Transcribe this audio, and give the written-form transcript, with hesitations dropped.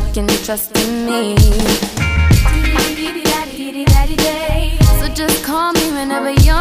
can trust in me. So just call me whenever you're